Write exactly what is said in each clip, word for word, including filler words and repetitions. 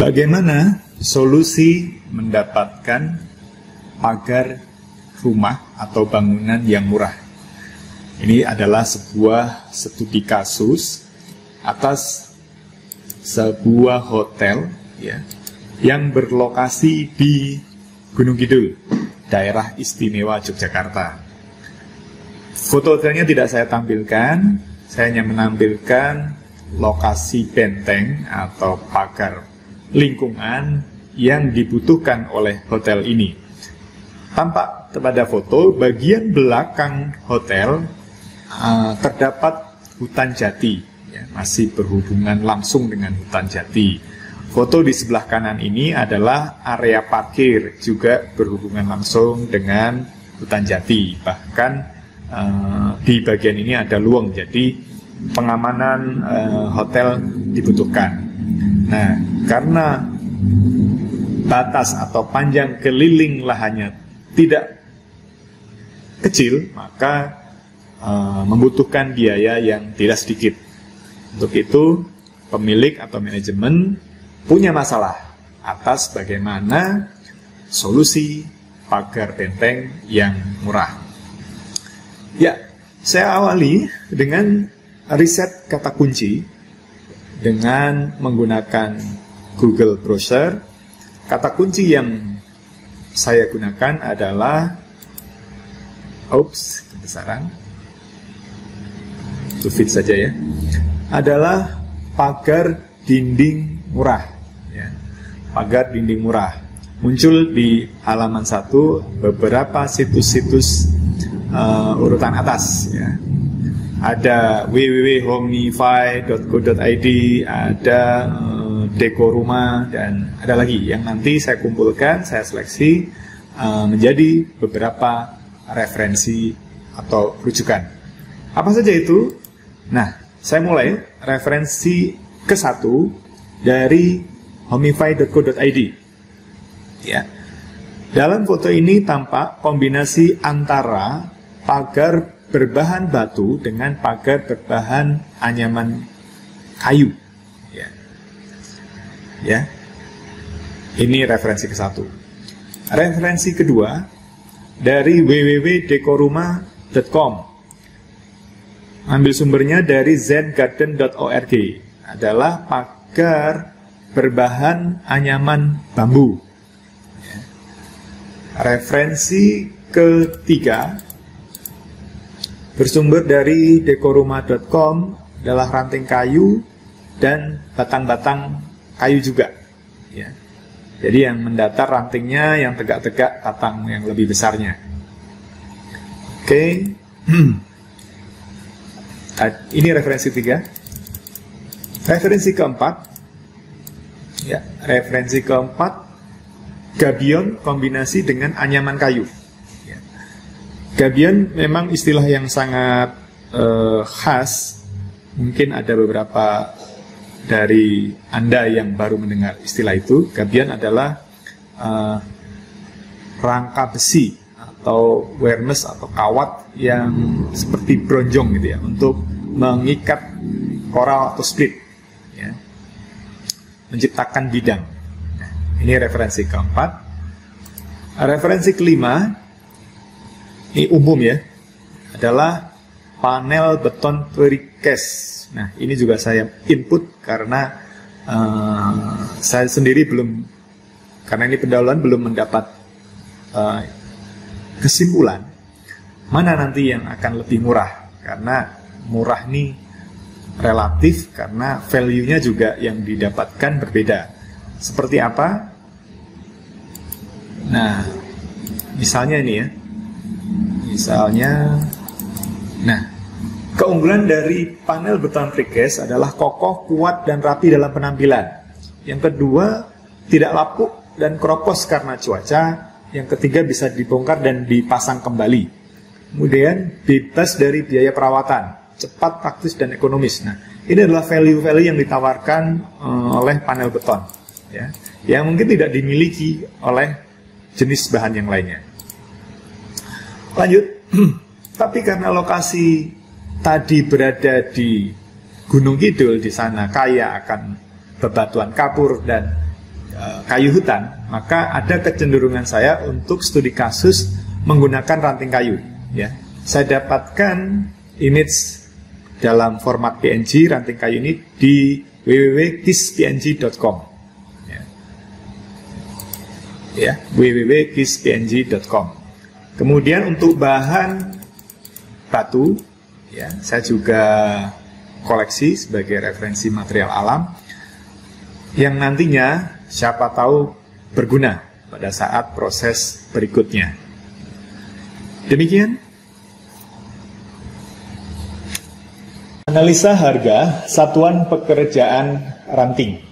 Bagaimana solusi mendapatkan pagar rumah atau bangunan yang murah? Ini adalah sebuah studi kasus atas sebuah hotel ya, yang berlokasi di Gunung Kidul, daerah istimewa Yogyakarta. Foto hotelnya tidak saya tampilkan, saya hanya menampilkan lokasi benteng atau pagar lingkungan yang dibutuhkan oleh hotel ini. Tampak pada foto bagian belakang hotel uh, terdapat hutan jati, ya, masih berhubungan langsung dengan hutan jati. Foto di sebelah kanan ini adalah area parkir, juga berhubungan langsung dengan hutan jati. Bahkan uh, di bagian ini ada luang, jadi pengamanan uh, hotel dibutuhkan. Nah, karena batas atau panjang keliling lahannya tidak kecil, maka uh, membutuhkan biaya yang tidak sedikit. Untuk itu, pemilik atau manajemen punya masalah atas bagaimana solusi pagar benteng yang murah. Ya, saya awali dengan riset kata kunci dengan menggunakan Google Browser. Kata kunci yang saya gunakan adalah, oops, kebesaran, to fit saja ya, adalah pagar dinding murah. Ya. Pagar dinding murah muncul di halaman satu beberapa situs-situs uh, urutan atas. Ya. Ada w w w titik homify titik co titik i d, ada uh, Deko Rumah, dan ada lagi yang nanti saya kumpulkan, saya seleksi uh, menjadi beberapa referensi atau rujukan. Apa saja itu? Nah, saya mulai referensi ke satu dari homify titik co titik i d. Ya. Dalam foto ini tampak kombinasi antara pagar berbahan batu dengan pagar berbahan anyaman kayu. Ya. Ya. Ini referensi ke satu. Referensi kedua dari w w w titik dekorumah titik com. Ambil sumbernya dari zen garden titik org. Adalah pagar berbahan anyaman bambu. Ya. Referensi ketiga bersumber dari dekorumah titik com, adalah ranting kayu dan batang-batang kayu juga. Ya. Jadi yang mendatar rantingnya, yang tegak-tegak batang yang lebih besarnya. Oke, ini referensi tiga. Referensi keempat, ya, referensi keempat, gabion kombinasi dengan anyaman kayu. Gabion memang istilah yang sangat uh, khas. Mungkin ada beberapa dari Anda yang baru mendengar istilah itu. Gabion adalah uh, rangka besi atau wermes atau kawat yang seperti bronjong gitu ya, untuk mengikat koral atau split, ya, menciptakan bidang. Nah, ini referensi keempat. Referensi kelima, ini umum ya, adalah panel beton precast. Nah, ini juga saya input karena uh, saya sendiri belum, karena ini pendahuluan, belum mendapat uh, kesimpulan mana nanti yang akan lebih murah. Karena murah ini relatif, karena value-nya juga yang didapatkan berbeda. Seperti apa? Nah, misalnya ini ya. Misalnya, nah, keunggulan dari panel beton precast adalah kokoh, kuat, dan rapi dalam penampilan. Yang kedua, tidak lapuk dan keropos karena cuaca. Yang ketiga, bisa dibongkar dan dipasang kembali. Kemudian, bebas dari biaya perawatan, cepat, praktis, dan ekonomis. Nah, ini adalah value-value yang ditawarkan uh, oleh panel beton, ya, yang mungkin tidak dimiliki oleh jenis bahan yang lainnya. Lanjut, tapi karena lokasi tadi berada di Gunung Kidul, di sana kaya akan bebatuan kapur dan uh, kayu hutan, maka ada kecenderungan saya untuk studi kasus menggunakan ranting kayu. Ya, saya dapatkan image dalam format P N G ranting kayu ini di w w w titik kis p n g titik com. Ya, ya w w w titik kis p n g titik com. Kemudian untuk bahan batu, ya, saya juga koleksi sebagai referensi material alam yang nantinya siapa tahu berguna pada saat proses berikutnya. Demikian analisa harga satuan pekerjaan ranting.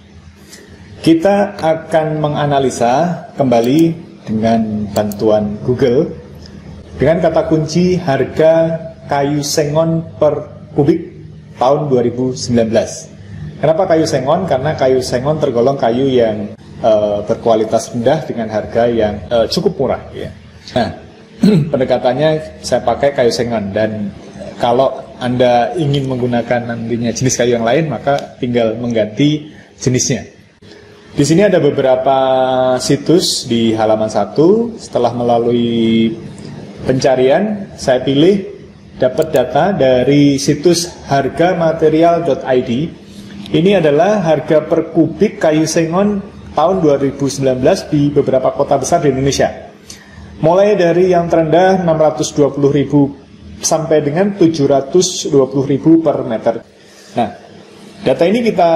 Kita akan menganalisa kembali dengan bantuan Google dengan kata kunci harga kayu sengon per kubik tahun dua ribu sembilan belas. Kenapa kayu sengon? Karena kayu sengon tergolong kayu yang uh, berkualitas rendah dengan harga yang uh, cukup murah. Ya. Nah, pendekatannya saya pakai kayu sengon, dan kalau Anda ingin menggunakan nantinya jenis kayu yang lain, maka tinggal mengganti jenisnya. Di sini ada beberapa situs di halaman satu. Setelah melalui pencarian, saya pilih dapat data dari situs harga material titik i d. Ini adalah harga per kubik kayu sengon tahun dua ribu sembilan belas di beberapa kota besar di Indonesia. Mulai dari yang terendah enam ratus dua puluh ribu sampai dengan tujuh ratus dua puluh ribu per meter. Nah, data ini kita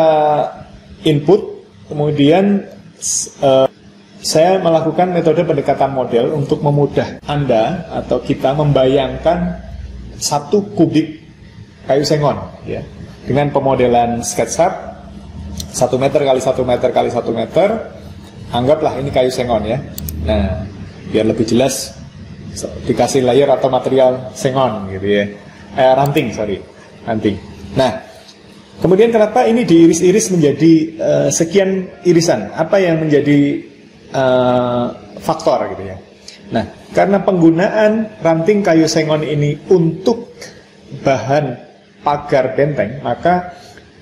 input, kemudian uh, saya melakukan metode pendekatan model untuk memudah Anda atau kita membayangkan satu kubik kayu sengon, ya, dengan pemodelan SketchUp satu meter kali satu meter kali satu meter. Anggaplah ini kayu sengon, ya. Nah, biar lebih jelas dikasih layer atau material sengon gitu, ya, eh, ranting sorry ranting. Nah, kemudian kenapa ini diiris-iris menjadi uh, sekian irisan? Apa yang menjadi uh, faktor gitu, ya? Nah, karena penggunaan ranting kayu sengon ini untuk bahan pagar benteng, maka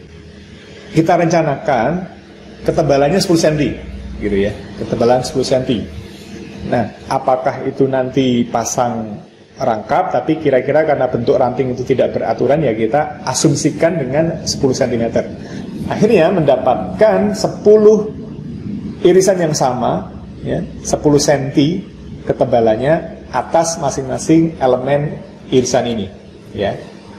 kita rencanakan ketebalannya sepuluh sentimeter, gitu, ya, ketebalan sepuluh sentimeter. Nah, apakah itu nanti pasang rangkap, tapi kira-kira karena bentuk ranting itu tidak beraturan, ya kita asumsikan dengan sepuluh sentimeter. Akhirnya mendapatkan sepuluh irisan yang sama, ya, sepuluh sentimeter ketebalannya atas masing-masing elemen irisan ini, ya.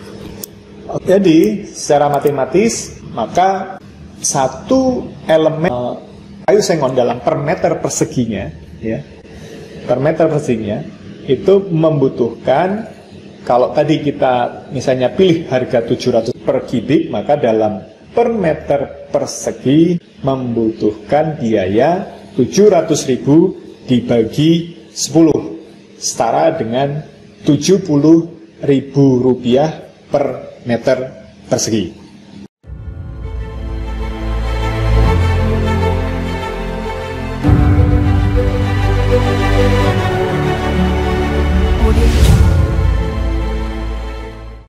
Jadi secara matematis maka satu elemen uh, kayu sengon dalam per meter perseginya, ya, per meter perseginya itu membutuhkan, kalau tadi kita misalnya pilih harga tujuh ratus per kubik, maka dalam per meter persegi membutuhkan biaya tujuh ratus ribu dibagi sepuluh, setara dengan tujuh puluh ribu rupiah per meter persegi.